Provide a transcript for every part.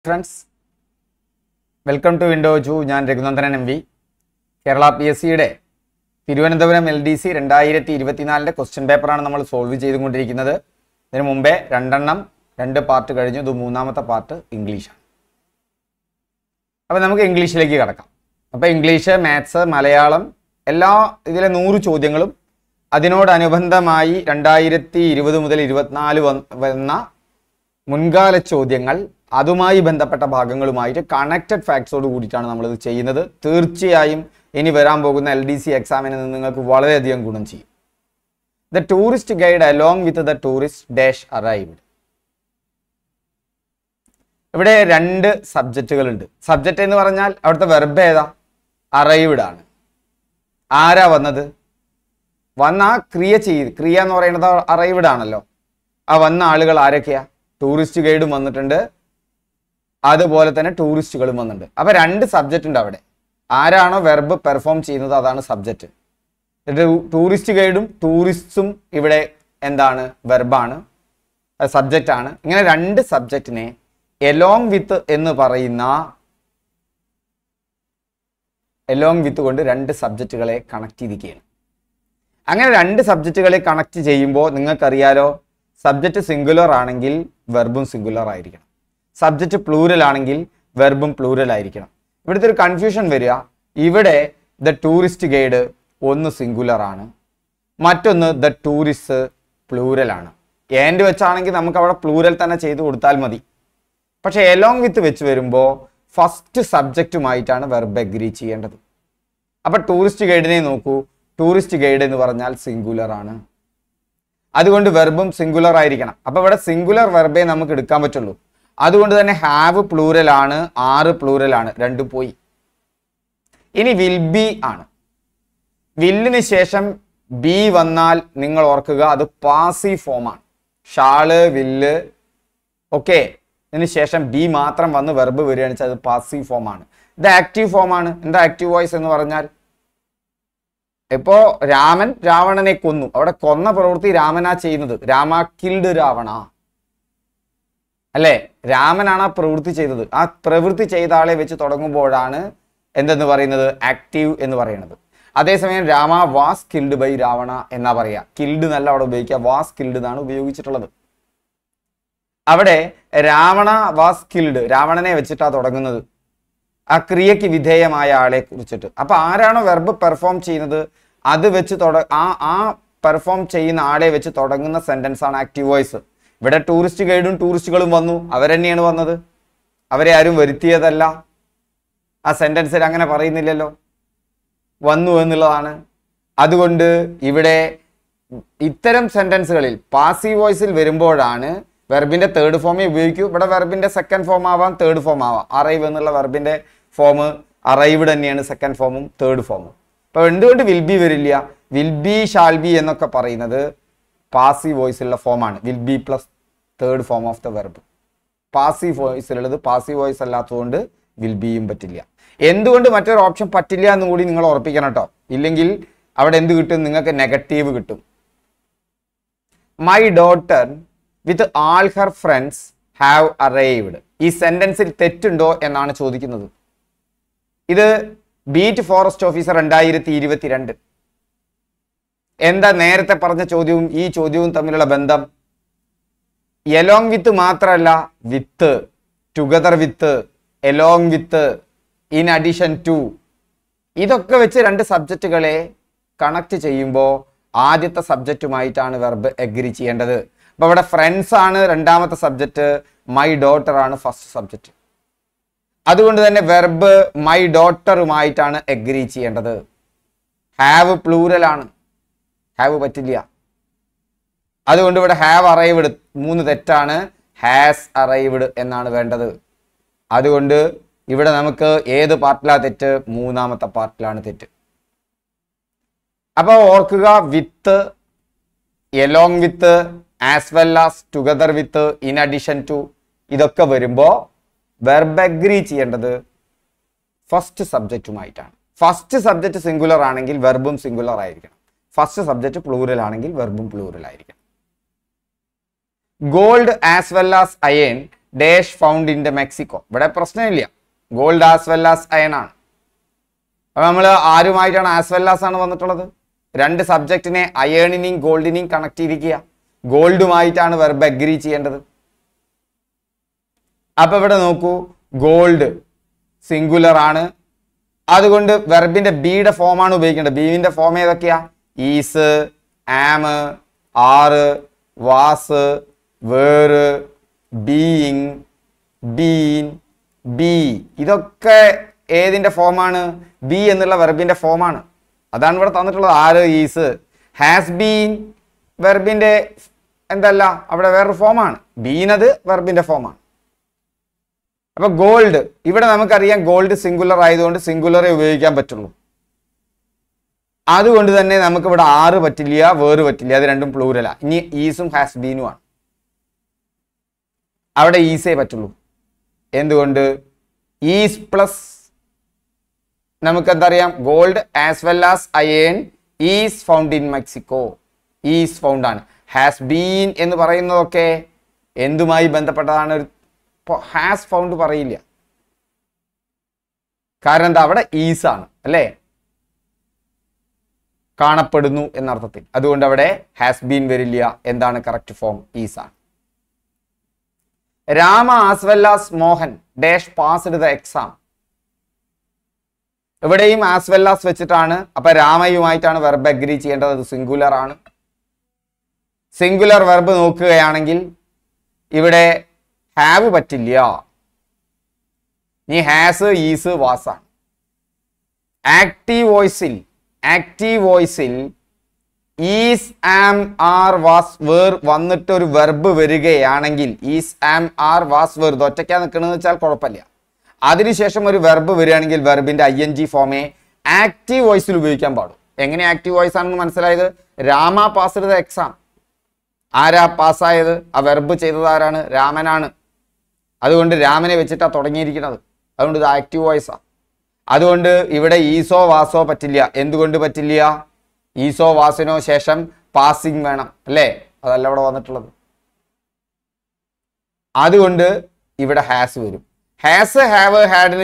Friends, welcome to window ജു. ഞാൻ Raghunandanan M V. Kerala PSCയുടെ തിരുവനന്തപുരം LDC 2024 ക്വസ്റ്റ്യൻ പേപ്പറാണ് നമ്മൾ സോൾവ് ചെയ്തുകൊണ്ടിരിക്കുന്നത്. ഇതിനു മുമ്പേ രണ്ട് പാർട്ട് കഴിഞ്ഞു. ഇത് മൂന്നാമത്തെ പാർട്ട് ഇംഗ്ലീഷാണ്. അപ്പോൾ നമുക്ക് ഇംഗ്ലീഷിലേക്ക് കടക്കാം. അപ്പോൾ ഇംഗ്ലീഷ്, മാത്സ്, മലയാളം എല്ലാ ഇതിലെ 100 ചോദ്യങ്ങളും അതിനോടനുബന്ധമായി 2020 മുതൽ 24 വന്ന മുൻകാല ചോദ്യങ്ങൾ, അതുമായി ബന്ധപ്പെട്ട ഭാഗങ്ങളുമായിട്ട് കണക്റ്റഡ് ഫാക്ട്സോട് കൂടിയിട്ടാണ് നമ്മളിത് ചെയ്യുന്നത്. തീർച്ചയായും ഇനി വരാൻ പോകുന്ന LDC എക്സാമിന് നിങ്ങൾക്ക് വളരെയധികം ഗുണം ചെയ്യും. The tourist guide along with the tourist dash arrived. ഇവിടെ 2 സബ്ജക്റ്റുകളുണ്ട്. സബ്ജക്റ്റ് എന്ന് പറഞ്ഞാൽ അവിടുത്തെ വെർബ് ഏതാ? അറൈവ്ഡ് ആണ്. ആരാ വന്നത്? വന്ന ക്രിയ എന്ന് പറയുന്നത് അറൈവ്ഡ് ആണല്ലോ. ആ വന്ന ആളുകൾ ആരൊക്കെയാ? ടൂറിസ്റ്റ് ഗൈഡും വന്നിട്ടുണ്ട്, അതുപോലെ തന്നെ ടൂറിസ്റ്റുകളും വന്നിട്ടുണ്ട്. അപ്പൊ 2 സബ്ജക്റ്റ് ഉണ്ട് അവിടെ. ആരാണോ വെർബ് പെർഫോം ചെയ്യുന്നത് അതാണ് സബ്ജക്റ്റ്. ടൂറിസ്റ്റ് ഗൈഡും ടൂറിസ്റ്റും ഇവിടെ എന്താണ്? വെർബാണ്, സബ്ജക്റ്റ് ആണ്. ഇങ്ങനെ 2 സബ്ജക്റ്റിനെ എലോങ് വിത്ത് എന്ന് പറയുന്ന എലോങ് വിത്ത് കൊണ്ട് 2 സബ്ജക്റ്റുകളെ കണക്ട് ചെയ്തിരിക്കുകയാണ്. അങ്ങനെ 2 സബ്ജക്റ്റുകളെ കണക്ട് ചെയ്യുമ്പോൾ നിങ്ങൾക്കറിയാലോ, സബ്ജക്റ്റ് സിംഗുലർ ആണെങ്കിൽ വെർബും സിംഗുലർ ആയിരിക്കണം, സബ്ജക്റ്റ് പ്ലൂരൽ ആണെങ്കിൽ വെർബും പ്ലൂരൽ ആയിരിക്കണം. ഇവിടുത്തെ ഒരു കൺഫ്യൂഷൻ വരിക, ഇവിടെ ദ ടൂറിസ്റ്റ് ഗൈഡ് ഒന്ന് സിംഗുലർ ആണ്, മറ്റൊന്ന് ദ ടൂറിസ്റ്റ് പ്ലൂരൽ ആണ്. ആൻഡ് വെച്ചാണെങ്കിൽ നമുക്ക് അവിടെ പ്ലൂരൽ തന്നെ ചെയ്ത് കൊടുത്താൽ മതി. പക്ഷെ എലോങ് വിത്ത് വെച്ച് വരുമ്പോൾ ഫസ്റ്റ് സബ്ജക്റ്റുമായിട്ടാണ് വെർബ് എഗ്രി ചെയ്യേണ്ടത്. അപ്പൊ ടൂറിസ്റ്റ് ഗൈഡിനെ നോക്കൂ, ടൂറിസ്റ്റ് ഗൈഡ് എന്ന് പറഞ്ഞാൽ സിംഗുലർ ആണ്, അതുകൊണ്ട് വെർബും സിംഗുലർ ആയിരിക്കണം. അപ്പൊ ഇവിടെ സിംഗുലർ വെർബേ നമുക്ക് എടുക്കാൻ പറ്റുള്ളൂ. അതുകൊണ്ട് തന്നെ ഹാവ് പ്ലൂരൽ ആണ്, ആറ് പ്ലൂരൽ ആണ്, 2 പോയി. ഇനി വിൽ ബി ആണ്. വില്ലിന് ശേഷം ബി വന്നാൽ നിങ്ങൾ ഓർക്കുക, അത് പാസീവ് ഫോമാണ്. ഷാള്, വില്ല്, ഓക്കെ. ഇതിന് ശേഷം ബി മാത്രം വന്ന് വെർബ് വരികയാണെന്ന് വെച്ചാൽ അത് പാസീവ് ഫോമാണ്. ഇത് ആക്റ്റീവ് ഫോമാണ്. എന്താ ആക്റ്റീവ് വോയിസ് എന്ന് പറഞ്ഞാൽ? ഇപ്പോ രാമൻ രാവണനെ കൊന്നു, അവിടെ കൊന്ന പ്രവൃത്തി രാമനാ ചെയ്യുന്നത്. രാമ കിൽഡ് രാവണ, അല്ലേ? രാമനാണ് ആ പ്രവൃത്തി ചെയ്തത്. ആ പ്രവൃത്തി ചെയ്ത ആളെ വെച്ച് തുടങ്ങുമ്പോഴാണ് എന്തെന്ന് പറയുന്നത്? ആക്റ്റീവ് എന്ന് പറയുന്നത്. അതേസമയം Rama was killed by Ravana എന്നാ പറയാ. കിൽഡ് എന്നല്ല അവിടെ ഉപയോഗിക്കുക, വാസ് കിൽഡ് എന്നാണ് ഉപയോഗിച്ചിട്ടുള്ളത്. അവിടെ രാവണ വാസ് കിൽഡ്, രാവണനെ വെച്ചിട്ടാ തുടങ്ങുന്നത്, ആ ക്രിയക്ക് വിധേയമായ ആളെ കുറിച്ചിട്ട്. അപ്പൊ ആരാണോ വെർബ് പെർഫോം ചെയ്യുന്നത് അത് വെച്ച് ആ പെർഫോം ചെയ്യുന്ന ആളെ വെച്ച് തുടങ്ങുന്ന സെന്റൻസ് ആണ് ആക്റ്റീവ് വോയിസ്. ഇവിടെ ടൂറിസ്റ്റ് ഗൈഡും ടൂറിസ്റ്റുകളും വന്നു, അവരെന്നെയാണ് വന്നത്, അവരെ ആരും വരുത്തിയതല്ല. ആ സെന്റൻസിൽ അങ്ങനെ പറയുന്നില്ലല്ലോ, വന്നു എന്നുള്ളതാണ്. അതുകൊണ്ട് ഇവിടെ ഇത്തരം സെന്റൻസുകളിൽ പാസീവ് വോയിസിൽ വരുമ്പോഴാണ് വെർബിന്റെ 3rd ഫോമേ ഉപയോഗിക്കൂ. ഇവിടെ വെർബിന്റെ 2nd ഫോം ആവാം, 3rd ഫോം ആവാം. അറൈവ് എന്നുള്ള വെർബിന്റെ ഫോം അറൈവ്ഡ് തന്നെയാണ് 2nd ഫോമും 3rd ഫോമും. അപ്പൊ എന്തുകൊണ്ട് വിൽ ബി വരില്ല? വിൽ ബി, ഷാൽ ബി എന്നൊക്കെ പറയുന്നത് പാസീവ് വോയിസിലുള്ള ഫോമാണ്. Will be plus 3rd form of the verb. Passive വോയിസിലുള്ളത് പാസീവ് വോയിസ് അല്ലാത്തതുകൊണ്ട് വിൽ ബിയും പറ്റില്ല. എന്തുകൊണ്ട് മറ്റൊരു ഓപ്ഷൻ പറ്റില്ല എന്ന് കൂടി നിങ്ങൾ ഉറപ്പിക്കണം കേട്ടോ. ഇല്ലെങ്കിൽ അവിടെ എന്ത് കിട്ടും? നിങ്ങൾക്ക് നെഗറ്റീവ് കിട്ടും. My daughter with all her friends have arrived. ഈ സെന്റൻസിൽ തെറ്റുണ്ടോ എന്നാണ് ചോദിക്കുന്നത്. ഇത് ബീറ്റ് ഫോറസ്റ്റ് ഓഫീസർ 2022. എന്താ നേരത്തെ പറഞ്ഞ ചോദ്യവും ഈ ചോദ്യവും തമ്മിലുള്ള ബന്ധം? എലോങ് വിത്ത് മാത്രമല്ല, with, together with, along with, in addition to, ഇതൊക്കെ വെച്ച് 2 സബ്ജക്റ്റുകളെ കണക്ട് ചെയ്യുമ്പോൾ ആദ്യത്തെ സബ്ജക്റ്റുമായിട്ടാണ് വെർബ് എഗ്രി ചെയ്യേണ്ടത്. അപ്പൊ ഇവിടെ ഫ്രണ്ട്സ് ആണ് 2ാമത്തെ സബ്ജക്റ്റ്, മൈ ഡോട്ടർ ആണ് ഫസ്റ്റ് സബ്ജക്റ്റ്. അതുകൊണ്ട് തന്നെ വെർബ് മൈ ഡോട്ടറുമായിട്ടാണ് എഗ്രി ചെയ്യേണ്ടത്. ഹാവ് പ്ലൂരൽ ആണ്, ഹാവ് പറ്റില്ല. അതുകൊണ്ട് ഇവിടെ ഹാവ് അറൈവ്ഡ് 3 തെറ്റാണ്, ഹാസ് അറൈവ്ഡ് എന്നാണ് വേണ്ടത്. അതുകൊണ്ട് ഇവിടെ നമുക്ക് ഏത് പാർട്ടിലാണ് തെറ്റ്? 3ാമത്തെ പാർട്ടിലാണ് തെറ്റ്. അപ്പൊ ഓർക്കുക, with, along with, as well as, together with, in addition to, ഇതൊക്കെ വരുമ്പോ വെർബ് എഗ്രി ചെയ്യേണ്ടത് ഫസ്റ്റ് സബ്ജക്റ്റുമായിട്ടാണ്. ഫസ്റ്റ് സബ്ജക്റ്റ് സിംഗുലർ ആണെങ്കിൽ വെർബും സിംഗുലർ ആയിരിക്കണം, ഫസ്റ്റ് സബ്ജക്റ്റ് പ്ലൂരൽ ആണെങ്കിൽ വെർബും പ്ലൂരൽ ആയിരിക്കണം. Gold as well as iron dash found in the Mexico. ഇവിടെ പ്രശ്നമില്ല, gold as well as iron ആണ്. അപ്പൊ നമ്മൾ ആരുമായിട്ടാണ് ആസ് വെൽ ആസ് ആണ് വന്നിട്ടുള്ളത്? രണ്ട് സബ്ജക്റ്റിനെ അയേണിനെയും ഗോൾഡിനെയും കണക്ട് ചെയ്തിരിക്കുക. ഗോൾഡുമായിട്ടാണ് വെർബ് അഗ്രി ചെയ്യേണ്ടത്. അപ്പൊ ഇവിടെ നോക്കൂ, ഗോൾഡ് സിംഗുലർ ആണ്, അതുകൊണ്ട് വെർബിന്റെ ബിയുടെ ഫോമാണ് ഉപയോഗിക്കേണ്ടത്. ബീവിന്റെ ഫോം ഏതൊക്കെയാ? Is, am, are, was, were, being, been, be. ഇതൊക്കെ ഏതിന്റെ ഫോമാണ്? ബി എന്നുള്ള വെർബിന്റെ ഫോമാണ്. അതാണ് ഇവിടെ തന്നിട്ടുള്ളത്. ആറ്, ഈസ്. ഹാസ് ബീൻ വെർബിന്റെ എന്തല്ല, അവിടെ വേറൊരു ഫോമാണ്. ബീനത് വെർബിന്റെ ഫോമാണ്. അപ്പൊ ഗോൾഡ്, ഇവിടെ നമുക്കറിയാം ഗോൾഡ് സിംഗുലർ ആയതുകൊണ്ട് സിംഗുലറെ ഉപയോഗിക്കാൻ പറ്റുള്ളൂ. അതുകൊണ്ട് തന്നെ നമുക്ക് ഇവിടെ ആറ് പറ്റില്ല, വേറ് പറ്റില്ല, അത് രണ്ടും പ്ലൂരലാ. ഇനി ഈസും ഹാസ് ബീനും ആണ്. അവിടെ ഈസേ പറ്റുള്ളൂ. എന്തുകൊണ്ട്? ഈസ് പ്ലസ് നമുക്ക് എന്തറിയാം? Gold as well as iron is found in Mexico. Is found ആണ്. ഹാസ് ബീൻ എന്ന് പറയുന്നതൊക്കെ എന്തുമായി ബന്ധപ്പെട്ടതാണ്? ഹാസ് ഫൗണ്ട് പറയില്ല, കാരണം എന്താ? അവിടെ ഈസ് ആണ് അല്ലേ, കാണപ്പെടുന്നു എന്നർത്ഥത്തിൽ. അതുകൊണ്ട് അവിടെ ഹാസ് ബീൻ വരില്ല. എന്താണ് കറക്റ്റ് ഫോം? ഈസ് ആണ്. Rama as well as Mohan dash passed the exam. ഇവിടെയും ആസ് വെൽ ആസ് വെച്ചിട്ടാണ്. അപ്പൊ രാമയുമായിട്ടാണ് വെർബ് അഗ്രി ചെയ്യേണ്ടത്. അത് സിംഗുലർ ആണ്. സിംഗുലർ വെർബ് നോക്കുകയാണെങ്കിൽ ഇവിടെ ഹാവ് പറ്റില്ല. ഇനി ഹാസ്, ഈസ്, വാസ് ആണ്. ആക്റ്റീവ് വോയിസിൽ is, am, are, was, were വന്നിട്ട് ഒരു വെർബ് വരികയാണെങ്കിൽ, is, am, are, was, were ഇത് ഒറ്റയ്ക്കാ നിൽക്കണമെന്ന് വെച്ചാൽ കുഴപ്പമില്ല. അതിനുശേഷം ഒരു വെർബ് വരികയാണെങ്കിൽ വെർബിന്റെ ING ഫോമേ ആക്റ്റീവ് വോയിസിൽ ഉപയോഗിക്കാൻ പാടും. എങ്ങനെ ആക്റ്റീവ് വോയിസ് ആണെന്ന് മനസ്സിലായത്? Rama passed the exam. ആരാ പാസ്സായത്? ആ വെർബ് ചെയ്തത് ആരാണ്? രാമനാണ്. അതുകൊണ്ട് രാമനെ വെച്ചിട്ടാണ് തുടങ്ങിയിരിക്കുന്നത്. അതുകൊണ്ട് ഇത് ആക്റ്റീവ് വോയിസാ. അതുകൊണ്ട് ഇവിടെ ഈസോ വാസോ പറ്റില്ല. എന്തുകൊണ്ട് പറ്റില്ല? ഈസോ വാസിനോ ശേഷം പാസിംഗ് വേണം അല്ലേ? അതല്ല ഇവിടെ വന്നിട്ടുള്ളത്. അതുകൊണ്ട് ഇവിടെ ഹാസ് വരും. ഹാസ്, ഹാവ്, ഹാഡിന്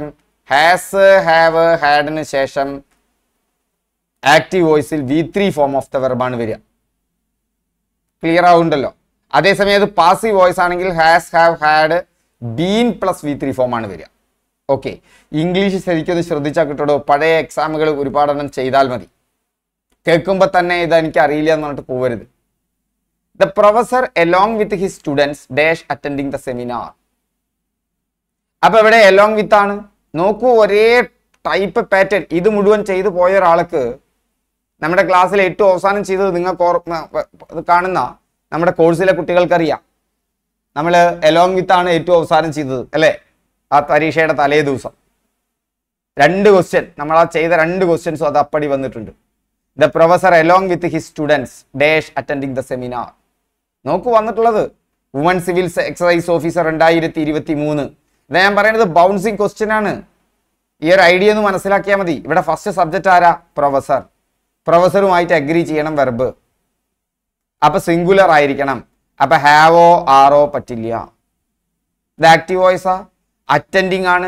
ശേഷം ആക്റ്റീവ് വോയിസിൽ V3 ഫോം ഓഫ് ദ വെർബാണ് വരിക. ക്ലിയർ ആവുണ്ടല്ലോ. അതേസമയം അത് പാസീവ് വോയിസ് ആണെങ്കിൽ has, have, had, been plus V3 form ആണ് വരിക. ഓക്കെ, ഇംഗ്ലീഷ് ശരിക്കും ശ്രദ്ധിച്ചാൽ കിട്ടുള്ളൂ. പഴയ എക്സാമുകൾ ഒരുപാടെണ്ണം ചെയ്താൽ മതി. കേൾക്കുമ്പോൾ തന്നെ ഇത് എനിക്ക് അറിയില്ല എന്ന് പറഞ്ഞിട്ട് പോകരുത്. The professor along with his students dash attending the seminar. അപ്പൊ ഇവിടെ എലോങ് വിത്ത് ആണ്. നോക്കൂ, ഒരേ ടൈപ്പ് പാറ്റേൺ. ഇത് മുഴുവൻ ചെയ്തു പോയ ഒരാൾക്ക് നമ്മുടെ ക്ലാസ്സിൽ ഏറ്റവും അവസാനം ചെയ്തത് നിങ്ങൾക്ക് കാണുന്ന നമ്മുടെ കോഴ്സിലെ കുട്ടികൾക്കറിയാം. നമ്മൾ എലോങ് വിത്ത് ആണ് ഏറ്റവും അവസാനം ചെയ്തത് അല്ലേ? ആ പരീക്ഷയുടെ തലേ ദിവസം 2 ക്വസ്റ്റ്യൻ, നമ്മൾ ആ ചെയ്ത 2 ക്വസ്റ്റ്യൻസും അത് അപ്പടി വന്നിട്ടുണ്ട്. The professor along with his students dash attending the seminar. നോക്കൂ വന്നിട്ടുള്ളത് വുമൺ സിവിൽ എക്സൈസ് ഓഫീസർ 2023. ഇത് ഞാൻ പറയുന്നത് ബൗൺസിങ് ക്വസ്റ്റ്യൻ ആണ്. ഈ ഒരു ഐഡിയ ഒന്ന് മനസ്സിലാക്കിയാൽ മതി. ഇവിടെ ഫസ്റ്റ് സബ്ജക്റ്റ് ആരാ? പ്രൊഫസർ. പ്രൊഫസറുമായിട്ട് അഗ്രി ചെയ്യണം വെർബ്. അപ്പൊ സിംഗുലർ ആയിരിക്കണം. അപ്പൊ ഹാവോ ആറോ പറ്റില്ല. ഇത് ആക്റ്റീവ് വോയിസാ, അറ്റൻഡിങ് ആണ്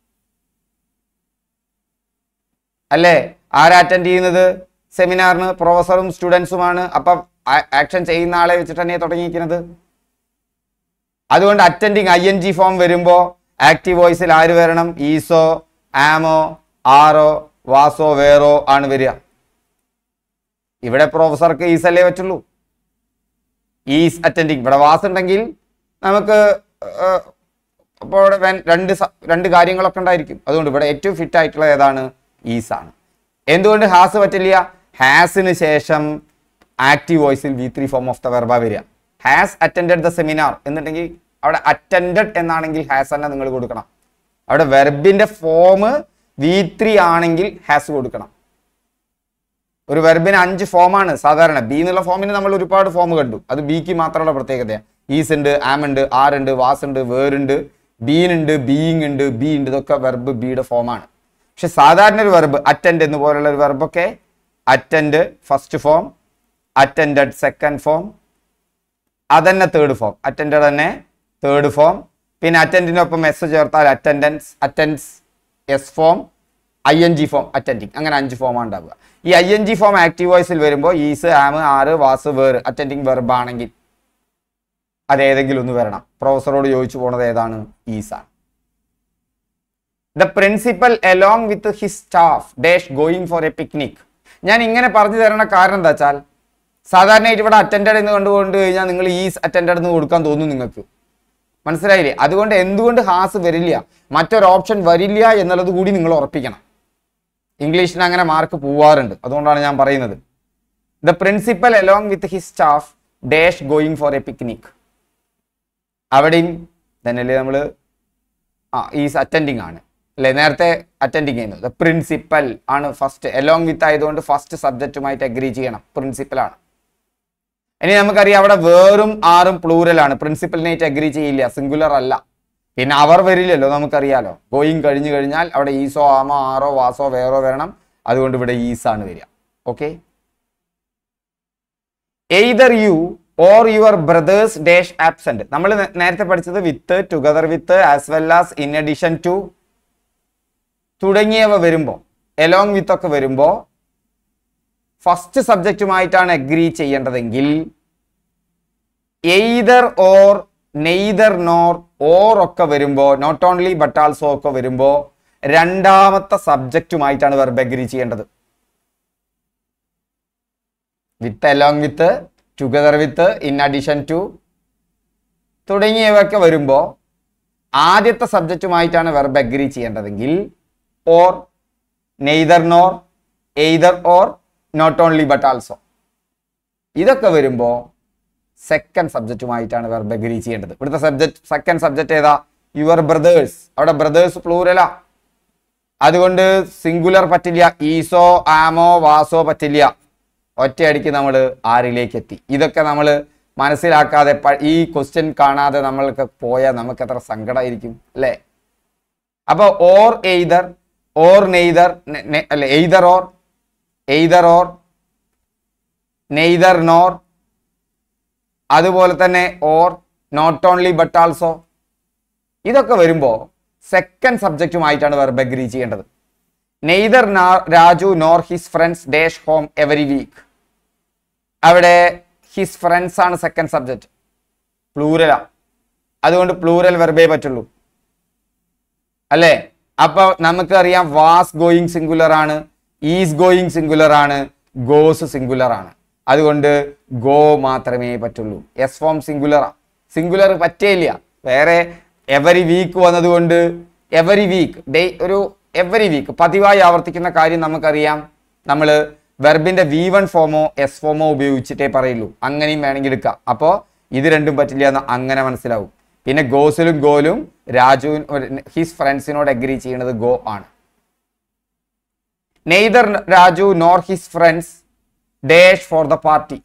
അല്ലേ? ആരാ അറ്റൻഡ് ചെയ്യുന്നത്? സെമിനാറിന് പ്രൊഫസറും സ്റ്റുഡൻസുമാണ്. അപ്പൊ ആക്ഷൻ ചെയ്യുന്ന ആളെ വെച്ചിട്ട് തന്നെ തുടങ്ങിയിരിക്കുന്നത്. അതുകൊണ്ട് അറ്റൻഡിങ് ING ഫോം വരുമ്പോ ആക്റ്റീവ് വോയിസിൽ ആര് വരണം? ഈസോ, ആമോ, ആറോ, വാസോ, വേറോ ആണ് വരിക. ഇവിടെ പ്രൊഫസർക്ക് ഈസല്ലേ പറ്റുള്ളൂ. Is attending. ഇവിടെ വാസ് ഉണ്ടെങ്കിൽ നമുക്ക് അപ്പോൾ രണ്ട് കാര്യങ്ങളൊക്കെ ഉണ്ടായിരിക്കും. അതുകൊണ്ട് ഇവിടെ ഏറ്റവും ഫിറ്റ് ആയിട്ടുള്ള ഏതാണ്? ഈസ് ആണ്. എന്തുകൊണ്ട് ഹാസ് പറ്റില്ല? ഹാസിന് ശേഷം ആക്റ്റീവ് വോയിസിൽ V3 ഫോം ഓഫ് ദ വെർബ വരിക. ഹാസ് അറ്റൻഡഡ് ദ സെമിനാർ എന്നുണ്ടെങ്കിൽ അവിടെ അറ്റൻഡഡ് എന്നാണെങ്കിൽ ഹാസ് തന്നെ നിങ്ങൾ കൊടുക്കണം. അവിടെ വെർബിന്റെ ഫോം V3 ആണെങ്കിൽ ഹാസ് കൊടുക്കണം. ഒരു വെർബിന് 5 ഫോമാണ് സാധാരണ. ബി എന്നുള്ള ഫോമിന് നമ്മൾ ഒരുപാട് ഫോം കണ്ടു. അത് ബിക്ക് മാത്രമുള്ള പ്രത്യേകതയാണ്. ഈസ് ഉണ്ട്, ആം ഉണ്ട്, ആർ ഉണ്ട്, വാസ് ഉണ്ട്, വേറുണ്ട്, ബീൻ ഉണ്ട്, ബീയിങ് ഉണ്ട്, ബി ഉണ്ട്. ഇതൊക്കെ വെർബ് ബിയുടെ ഫോമാണ്. പക്ഷെ സാധാരണ ഒരു വെർബ് അറ്റൻഡ് എന്ന് പോലുള്ള ഒരു വെർബൊക്കെ attend first form, attended second form, അതന്നെ തേർഡ് ഫോം. അറ്റൻഡഡ് തന്നെ തേർഡ് ഫോം. പിന്നെ അറ്റൻഡിനൊപ്പം എസ് ചേർത്താൽ attendance, attends, S form, ING form attending. അങ്ങനെ 5 ഫോമാണ് ഉണ്ടാവുക. ഈ ING ഫോം ആക്റ്റീവ് വോയിസിൽ വരുമ്പോൾ is, am, are, was, where attending verb ആണെങ്കിൽ അതേതെങ്കിലും ഒന്ന് വരണം. പ്രൊഫസറോട് ചോദിച്ചു പോണത് ഏതാണ്? ഈസാണ്. The principal along with his staff dash going for a picnic. ഞാൻ ഇങ്ങനെ പറഞ്ഞു തരണ കാരണം എന്താ വെച്ചാൽ സാധാരണയായിട്ട് ഇവിടെ അറ്റൻഡഡ് എന്ന് കണ്ടുകൊണ്ട് കഴിഞ്ഞാൽ നിങ്ങൾ ഈസ് അറ്റൻഡഡ് എന്ന് കൊടുക്കാൻ തോന്നും നിങ്ങൾക്ക്. മനസ്സിലായില്ലേ? അതുകൊണ്ട് എന്തുകൊണ്ട് ഹാസ് വരില്ല, മറ്റൊരു ഓപ്ഷൻ വരില്ല എന്നുള്ളത് കൂടി നിങ്ങൾ ഉറപ്പിക്കണം. ഇംഗ്ലീഷിന് അങ്ങനെ മാർക്ക് പോവാറുണ്ട്, അതുകൊണ്ടാണ് ഞാൻ പറയുന്നത്. The principal along with his staff dash going for a picnic. അവിടെയും തന്നെയല്ലേ നമ്മൾ ഈസ് അറ്റൻഡിങ് ആണ് അല്ലേ, നേരത്തെ അറ്റൻഡിങ് ചെയ്യുന്നത്. ദ പ്രിൻസിപ്പൽ ആണ് ഫസ്റ്റ്, അലോങ് വിത്ത് ആയതുകൊണ്ട് ഫസ്റ്റ് സബ്ജക്റ്റുമായിട്ട് അഗ്രി ചെയ്യണം, പ്രിൻസിപ്പൽ ആണ്. ഇനി നമുക്കറിയാം അവിടെ വേറും ആറും പ്ലൂരലാണ്, പ്രിൻസിപ്പലിനായിട്ട് അഗ്രി ചെയ്യില്ല, സിംഗുലർ അല്ല. പിന്നെ അവർ വരില്ലല്ലോ, നമുക്കറിയാലോ. ഗോയിങ് കഴിഞ്ഞു കഴിഞ്ഞാൽ അവിടെ ഈസോ, ആമോ, ആറോ, വാസോ, വേറോ വരണം. അതുകൊണ്ട് ഇവിടെ ഈസാണ് വരിക. Okay. Either you or your brothers dash absent. നമ്മൾ നേരത്തെ പഠിച്ചത് with, together with, as well as, in addition to തുടങ്ങിയവ വരുമ്പോൾ, എലോങ് വിത്ത് ഒക്കെ വരുമ്പോൾ ഫസ്റ്റ് സബ്ജക്റ്റുമായിട്ടാണ് അഗ്രി ചെയ്യേണ്ടതെങ്കിൽ either or, neither nor, or ഒക്കെ വരുമ്പോൾ, നോട്ട് ഓൺലി ബട്ട് ആൾസോ ഒക്കെ വരുമ്പോൾ രണ്ടാമത്തെ സബ്ജക്റ്റുമായിട്ടാണ് വെർബ് അഗ്രി ചെയ്യേണ്ടത്. With, along with, together with, in addition to തുടങ്ങിയവയൊക്കെ വരുമ്പോൾ ആദ്യത്തെ സബ്ജക്റ്റുമായിട്ടാണ് വെർബ് അഗ്രി ചെയ്യേണ്ടതെങ്കിൽ or, neither nor, either or, not only but also ഇതൊക്കെ വരുമ്പോൾ സെക്കൻഡ് സബ്ജക്റ്റുമായിട്ടാണ് വെർബ് അഗ്രി ചെയ്യേണ്ടത്. ഇവിടുത്തെ സബ്ജക്ട്, സെക്കൻഡ് സബ്ജക്റ്റ് ഏതാ? Your brothers. അവിടെ ബ്രദേഴ്സ് പ്ലൂരലാ, അതുകൊണ്ട് സിംഗുലർ പറ്റില്ല. ഈസോ, ആമോ, വാസോ പറ്റില്ല. ഒറ്റയടിക്ക് നമ്മൾ ആരിലേക്ക് എത്തി. ഇതൊക്കെ നമ്മൾ മനസ്സിലാക്കാതെ ഈ ക്വസ്റ്റ്യൻ കാണാതെ നമ്മൾക്ക് പോയാൽ നമുക്ക് എത്ര സങ്കടമായിരിക്കും അല്ലേ? അപ്പൊ ഓർ, എയ്തർ, ഓർ നെയ്തർ, അല്ലെ either or, either or, neither nor, അതുപോലെ തന്നെ or, not only but also ഇതൊക്കെ വരുമ്പോൾ സെക്കൻഡ് സബ്ജക്റ്റുമായിട്ടാണ് വെർബ് അഗ്രി ചെയ്യേണ്ടത്. Neither Raju nor his friends dash home every week. അവിടെ ഹിസ് ഫ്രണ്ട്സ് ആണ് സെക്കൻഡ് സബ്ജക്റ്റ്, പ്ലൂരലാ, അതുകൊണ്ട് പ്ലൂരൽ വെർബേ പറ്റുള്ളൂ അല്ലേ? അപ്പൊ നമുക്കറിയാം വാസ് ഗോയിങ് സിംഗുലർ ആണ്, ഈസ് ഗോയിങ് സിംഗുലർ ആണ്, ഗോസ് സിംഗുലർ ആണ്. അതുകൊണ്ട് ഗോ മാത്രമേ പറ്റുള്ളൂ. എസ് ഫോം സിംഗുലറാ, സിംഗുലർ പറ്റേയില്ല. വേറെ എവറി വീക്ക് വന്നതുകൊണ്ട് എവറി വീക്ക്, ഒരു എവറി വീക്ക് പതിവായി ആവർത്തിക്കുന്ന കാര്യം നമുക്കറിയാം. നമ്മൾ വെർബിന്റെ V1 ഫോമോ എസ് ഫോമോ ഉപയോഗിച്ചിട്ടേ പറയുള്ളൂ. അങ്ങനെയും വേണമെങ്കിൽ എടുക്കാം. അപ്പോൾ ഇത് രണ്ടും പറ്റില്ല എന്ന് അങ്ങനെ മനസ്സിലാവും. പിന്നെ ഗോസിലും ഗോലും രാജുവിന് ഹിസ് ഫ്രണ്ട്സിനോട് അഗ്രി ചെയ്യുന്നത് ഗോ ആണ്. Neither Raju nor his friends dash for the party.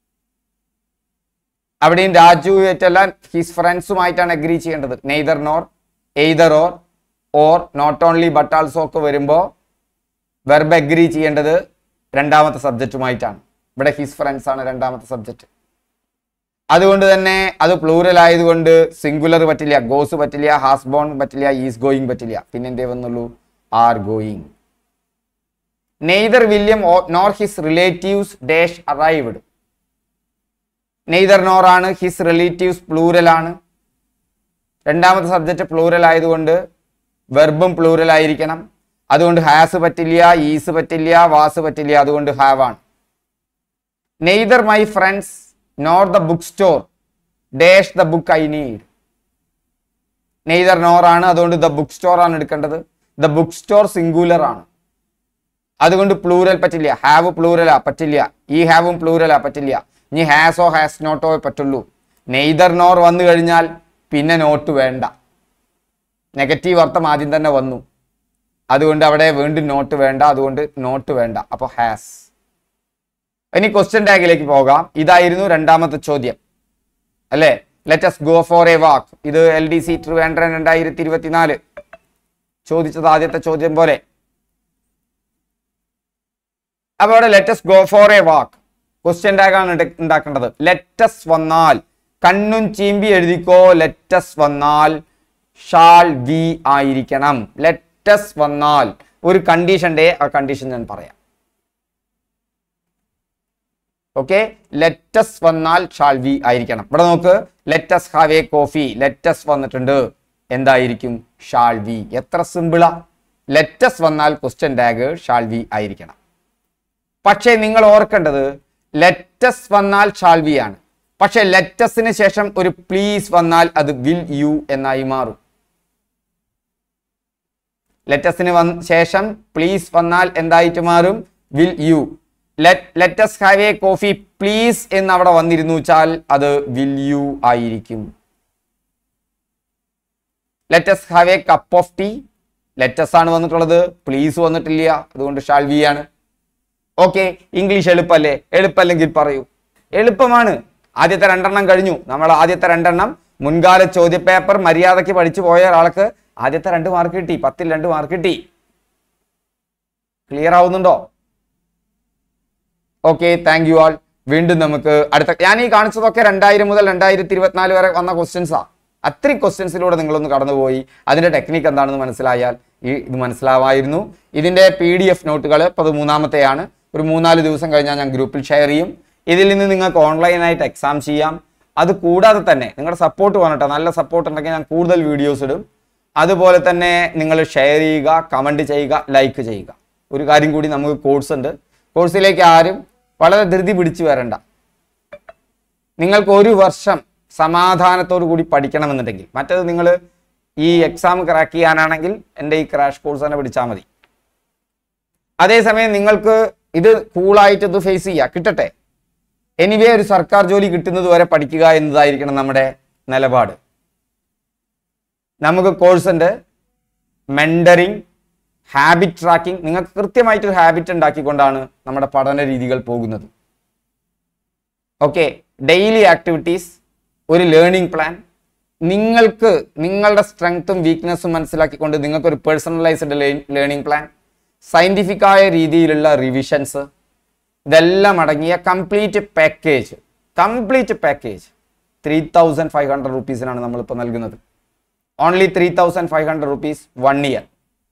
അവിടെയും രാജുവായിട്ടല്ല ഹിസ് ഫ്രണ്ട്സുമായിട്ടാണ് അഗ്രി ചെയ്യേണ്ടത്. Neither nor, either or, not only but also ഒക്കെ വരുമ്പോൾ വെർബ് അഗ്രി ചെയ്യേണ്ടത് രണ്ടാമത്തെ സബ്ജക്റ്റുമായിട്ടാണ്. ഇവിടെ ഹിസ് ഫ്രണ്ട്സ് ആണ് രണ്ടാമത്തെ സബ്ജക്റ്റ്. അതുകൊണ്ട് തന്നെ അത് പ്ലൂറൽ ആയതുകൊണ്ട് സിംഗുലർ പറ്റില്ല, ഗോസ് പറ്റില്ല, ഹാസ് ബോൺ പറ്റില്ല, ഈസ് ഗോയിങ് പറ്റില്ല. പിന്നെ എന്തേ വന്നുള്ളൂ? Are going. Neither William nor his relatives dash arrived. Neither nor ആണ്, ഹിസ് റിലേറ്റീവ്സ് പ്ലൂറൽ ആണ്. രണ്ടാമത്തെ സബ്ജക്റ്റ് പ്ലൂറൽ ആയതുകൊണ്ട് വെർബും പ്ലൂറൽ ആയിരിക്കണം. അതുകൊണ്ട് ഹാസ് പറ്റില്ല, ഈസ് പറ്റില്ല, വാസ് പറ്റില്ല, അതുകൊണ്ട് ഹാവ് ആണ്. Neither my friends nor the book store dash the book I need. Neither nor ആണ്, അതുകൊണ്ട് ദ ബുക്ക് സ്റ്റോർ ആണ് എടുക്കേണ്ടത്. ദ ബുക്ക് സ്റ്റോർ സിംഗുലർ ആണ്, അതുകൊണ്ട് പ്ലൂറൽ പറ്റില്ല. ഹാവ് പ്ലൂറലാ, പറ്റില്ല. ഈ ഹാവും പ്ലൂറലാ, പറ്റില്ല. ഇനി ഹാസോ ഹാസ് നോട്ടോ പറ്റുള്ളൂ. നെയ്തർ നോർ വന്നു കഴിഞ്ഞാൽ പിന്നെ നോട്ട് വേണ്ട. നെഗറ്റീവ് അർത്ഥം ആദ്യം തന്നെ വന്നു, അതുകൊണ്ട് അവിടെ വീണ്ടും നോട്ട് വേണ്ട, അതുകൊണ്ട് നോട്ട് വേണ്ട. അപ്പോൾ ഹാസ്. ഇനി ക്വസ്റ്റ്യൻ ടാഗിലേക്ക് പോകാം. ഇതായിരുന്നു രണ്ടാമത്തെ ചോദ്യം അല്ലേ? Let's go for a walk. ഇത് LDC ട്രിവാൻഡ്രം 2024 ചോദിച്ചത് ആദ്യത്തെ ചോദ്യം പോലെ. അപ്പൊ അവിടെ let's go for a walk question ടാഗാണ് ഉണ്ടാക്കേണ്ടത്. ലെറ്റസ് വന്നാൽ കണ്ണും ചീമ്പി എഴുതിക്കോ. ലെറ്റസ് വന്നാൽ ഷാൾ വി ആയിരിക്കണം. ലെറ്റസ് വന്നാൽ ഒരു കണ്ടീഷന്റെ, ആ കണ്ടീഷൻ ഞാൻ പറയാം. ഓക്കെ, ലെറ്റസ് വന്നാൽ ഷാൾ വി ആയിരിക്കണം. ഇവിടെ നോക്ക്, let's have a coffee. Let's വന്നിട്ടുണ്ട്, എന്തായിരിക്കും? Shall we. എത്ര സിമ്പിളാ. ലെറ്റസ് വന്നാൽ ക്വസ്റ്റ്യൻ ടാഗ് ഷാൾ വി ആയിരിക്കണം. പക്ഷേ നിങ്ങൾ ഓർക്കേണ്ടത് ലെറ്റസ് വന്നാൽ ഷാൾ വി ആണ്. പക്ഷെ ലെറ്റസിന് ശേഷം ഒരു പ്ലീസ് വന്നാൽ അത് വിൽ യു എന്നായി മാറും. ലെറ്റസിന് ശേഷം പ്ലീസ് വന്നാൽ എന്തായിട്ട് മാറും? Will you. Let's have a coffee please എന്ന് അവിടെ വന്നിരുന്നു വെച്ചാൽ അത് വിൽ യു ആയിരിക്കും. Let's have a cup of tea. Let's ആണ് വന്നിട്ടുള്ളത്, പ്ലീസ് വന്നിട്ടില്ല, അതുകൊണ്ട് ഷാൾ വി ആണ്. ഓക്കെ, ഇംഗ്ലീഷ് എളുപ്പല്ലേ? എളുപ്പല്ലെങ്കിൽ പറയൂ. എളുപ്പമാണ്. ആദ്യത്തെ രണ്ടെണ്ണം കഴിഞ്ഞു. നമ്മൾ ആദ്യത്തെ രണ്ടെണ്ണം മുൻകാല ചോദ്യപേപ്പർ മര്യാദയ്ക്ക് പഠിച്ചു പോയ ഒരാൾക്ക് ആദ്യത്തെ 2 മാർക്ക് കിട്ടി. 10ൽ 2 മാർക്ക് കിട്ടി. ക്ലിയർ ആവുന്നുണ്ടോ? Okay, thank you all. വീണ്ടും നമുക്ക് അടുത്ത, ഞാൻ ഈ കാണിച്ചതൊക്കെ 2000 മുതൽ 2024 വരെ വന്ന ക്വസ്റ്റ്യൻസാ. അത്രയും ക്വസ്റ്റ്യൻസിലൂടെ നിങ്ങളൊന്ന് കടന്നുപോയി അതിന്റെ ടെക്നിക്ക് എന്താണെന്ന് മനസ്സിലായാൽ ഇത് മനസ്സിലാവായിരുന്നു. ഇതിന്റെ PDF നോട്ടുകൾ ഇപ്പോൾ അത് 3ാമത്തെയാണ്. ഒരു 3-4 ദിവസം കഴിഞ്ഞാൽ ഞാൻ ഗ്രൂപ്പിൽ ഷെയർ ചെയ്യും. ഇതിൽ നിന്ന് നിങ്ങൾക്ക് ഓൺലൈനായിട്ട് എക്സാം ചെയ്യാം. അത് കൂടാതെ തന്നെ നിങ്ങളുടെ സപ്പോർട്ട് വേണം. നല്ല സപ്പോർട്ട് ഉണ്ടെങ്കിൽ ഞാൻ കൂടുതൽ വീഡിയോസ് ഇടും. അതുപോലെ തന്നെ നിങ്ങൾ ഷെയർ ചെയ്യുക, കമൻറ്റ് ചെയ്യുക, ലൈക്ക് ചെയ്യുക. ഒരു കാര്യം കൂടി, നമുക്ക് കോഴ്സ് ഉണ്ട്. കോഴ്സിലേക്ക് ആരും വളരെ ധൃതി പിടിച്ചു വരണ്ട. നിങ്ങൾക്ക് 1 വർഷം സമാധാനത്തോടു കൂടി പഠിക്കണമെന്നുണ്ടെങ്കിൽ, മറ്റേത് നിങ്ങൾ ഈ എക്സാം ക്രാക്ക് ചെയ്യാനാണെങ്കിൽ എൻ്റെ ഈ ക്രാഷ് കോഴ്സ് തന്നെ പിടിച്ചാൽ മതി. അതേസമയം നിങ്ങൾക്ക് ഇത് കൂളായിട്ട് ഇത് ഫേസ് ചെയ്യുക, കിട്ടട്ടെ. എനിവേ ഒരു സർക്കാർ ജോലി കിട്ടുന്നത് വരെ പഠിക്കുക എന്നതായിരിക്കണം നമ്മുടെ നിലപാട്. നമുക്ക് കോഴ്സ് ഉണ്ട്, മെന്ററിങ്, ഹാബിറ്റ് ട്രാക്കിംഗ്. നിങ്ങൾക്ക് കൃത്യമായിട്ടൊരു ഹാബിറ്റ് ഉണ്ടാക്കിക്കൊണ്ടാണ് നമ്മുടെ പഠന രീതികൾ പോകുന്നത്. ഓക്കെ, ഡെയിലി ആക്ടിവിറ്റീസ്, ഒരു ലേണിംഗ് പ്ലാൻ, നിങ്ങൾക്ക് നിങ്ങളുടെ സ്ട്രെങ്ത്തും വീക്ക്നെസ്സും മനസ്സിലാക്കിക്കൊണ്ട് നിങ്ങൾക്കൊരു പേഴ്സണലൈസ്ഡ് ലേണിംഗ് പ്ലാൻ, സയന്റിഫിക്കായ രീതിയിലുള്ള റിവിഷൻസ്, ഇതെല്ലാം അടങ്ങിയ കംപ്ലീറ്റ് പാക്കേജ് 3500 റുപ്പീസിനാണ് നമ്മളിപ്പോൾ നൽകുന്നത്. Only 3500 rupees 1 year.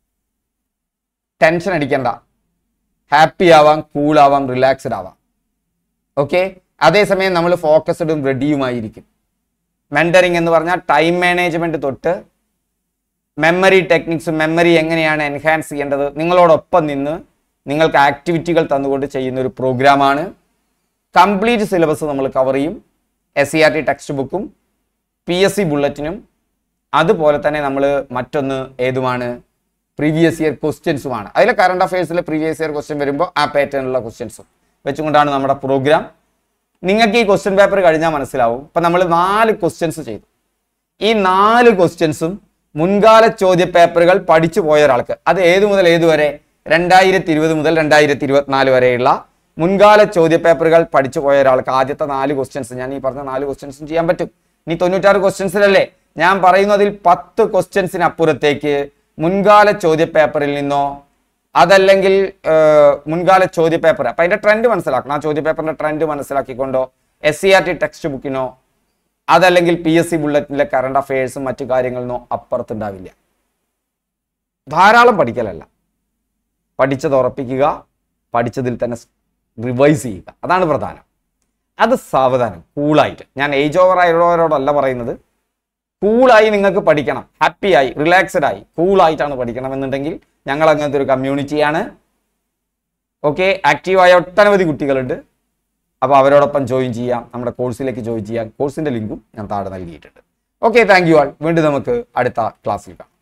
ടെൻഷൻ അടിക്കണ്ട, ഹാപ്പി ആവാം, കൂൾ ആവാം, റിലാക്സ്ഡ് ആവാം. ഓക്കെ, അതേസമയം നമ്മൾ ഫോക്കസ്ഡും റെഡിയുമായിരിക്കും. മെന്ററിങ് എന്ന് പറഞ്ഞാൽ ടൈം മാനേജ്മെന്റ് തൊട്ട് മെമ്മറി ടെക്നിക്സും, മെമ്മറി എങ്ങനെയാണ് എൻഹാൻസ് ചെയ്യേണ്ടത്, നിങ്ങളോടൊപ്പം നിന്ന് നിങ്ങൾക്ക് ആക്ടിവിറ്റികൾ തന്നുകൊണ്ട് ചെയ്യുന്ന ഒരു പ്രോഗ്രാമാണ്. കംപ്ലീറ്റ് സിലബസ് നമ്മൾ കവർ ചെയ്യും. SCERT ടെക്സ്റ്റ് ബുക്കും PSC ബുള്ളറ്റിനും, അതുപോലെ തന്നെ നമ്മൾ മറ്റൊന്ന് ഏതുമാണ്, പ്രീവിയസ് ഇയർ ക്വസ്റ്റ്യൻസുമാണ്. അതിലെ കറണ്ട് അഫയേഴ്സിലെ പ്രീവിയസ് ഇയർ ക്വസ്റ്റ്യൻ വരുമ്പോൾ ആ പാറ്റേണിലുള്ള ക്വസ്റ്റ്യൻസും വെച്ചുകൊണ്ടാണ് നമ്മുടെ പ്രോഗ്രാം. നിങ്ങൾക്ക് ഈ ക്വസ്റ്റ്യൻ പേപ്പർ കഴിഞ്ഞാൽ മനസ്സിലാവും. ഇപ്പം നമ്മൾ 4 ക്വസ്റ്റ്യൻസ് ചെയ്തു. ഈ 4 ക്വസ്റ്റ്യൻസും മുൻകാല ചോദ്യ പേപ്പറുകൾ പഠിച്ചു പോയ ഒരാൾക്ക്, അത് ഏതു മുതൽ ഏതുവരെ, 2020 മുതൽ 2024 വരെയുള്ള മുൻകാല ചോദ്യ പേപ്പറുകൾ പഠിച്ചു പോയ ഒരാൾക്ക് ആദ്യത്തെ 4 ക്വസ്റ്റ്യൻസ്, ഞാൻ ഈ പറഞ്ഞ 4 ക്വസ്റ്റ്യൻസും ചെയ്യാൻ പറ്റും. ഇനി 96 ക്വസ്റ്റ്യൻസിലല്ലേ ഞാൻ പറയുന്നതിൽ 10 ക്വസ്റ്റ്യൻസിനപ്പുറത്തേക്ക് മുൻകാല ചോദ്യ പേപ്പറിൽ നിന്നോ അതല്ലെങ്കിൽ മുൻകാല ചോദ്യ പേപ്പർ, അപ്പൊ അതിന്റെ ട്രെൻഡ് മനസ്സിലാക്കണം. ആ ചോദ്യ പേപ്പറിന്റെ ട്രെൻഡ് മനസ്സിലാക്കിക്കൊണ്ടോ SCERT ടെക്സ്റ്റ് ബുക്കിനോ അതല്ലെങ്കിൽ PSC ബുള്ളറ്റിലെ കറണ്ട് അഫയേഴ്സും മറ്റു കാര്യങ്ങളിനോ അപ്പുറത്തുണ്ടാവില്ല. ധാരാളം പഠിക്കലല്ല, പഠിച്ചത് ഉറപ്പിക്കുക, പഠിച്ചതിൽ തന്നെ റിവൈസ് ചെയ്യുക, അതാണ് പ്രധാനം. അത് സാവധാനം കൂളായിട്ട്, ഞാൻ ഏജ് ഓവർ ആയുള്ളവരോടല്ല പറയുന്നത്, കൂളായി നിങ്ങൾക്ക് പഠിക്കണം, ഹാപ്പിയായി റിലാക്സ്ഡ് ആയി കൂളായിട്ടാണ് പഠിക്കണം എന്നുണ്ടെങ്കിൽ ഞങ്ങൾ അങ്ങനത്തെ ഒരു കമ്മ്യൂണിറ്റിയാണ്. ഓക്കെ, ആക്റ്റീവായ ഒട്ടനവധി കുട്ടികളുണ്ട്. അപ്പോൾ അവരോടൊപ്പം ജോയിൻ ചെയ്യാം, നമ്മുടെ കോഴ്സിലേക്ക് ജോയിൻ ചെയ്യാം. കോഴ്സിന്റെ ലിങ്കും ഞാൻ താഴെ നൽകിയിട്ടുണ്ട്. Okay, thank you all. വീണ്ടും നമുക്ക് അടുത്ത ക്ലാസ്സിൽ കാണാം.